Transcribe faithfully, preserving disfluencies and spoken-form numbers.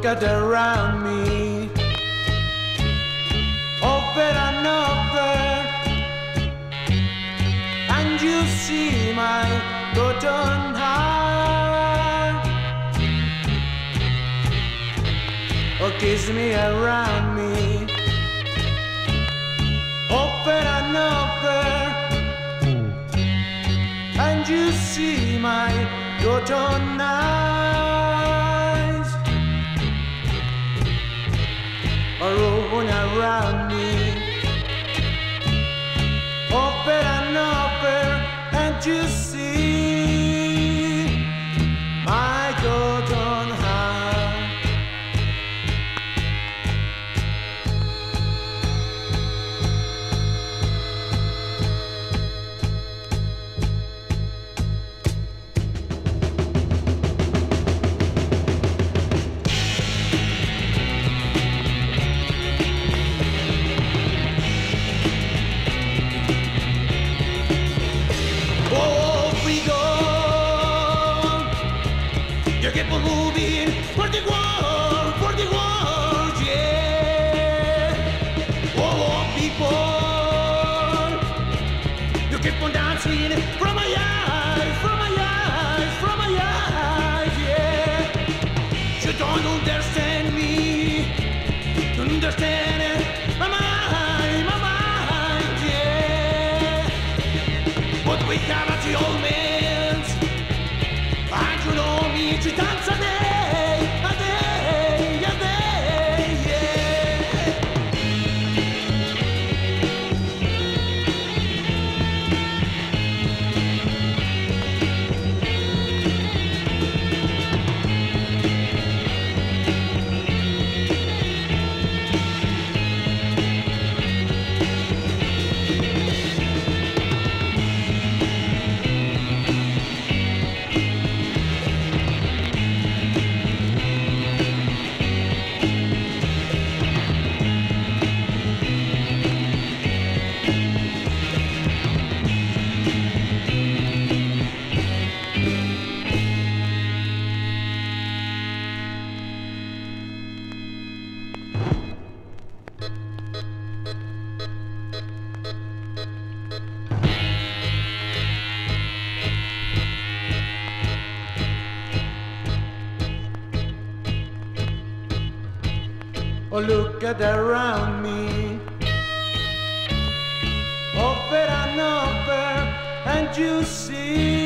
at around me, over and over, and you see my golden heart. Oh, kiss me around me, over and over, and you see my golden eyes are rolling around me, over and over, and you see my golden heart. Keep on moving for the world, for the world, yeah. Oh, people, you keep on dancing from my eyes, from my eyes, from my eyes, yeah. You don't understand me, you understand my mind, my mind, yeah. But we have at the old man. And you know me to dance a day, a day, a day, yeah. Oh, look at around me, over and over, and you see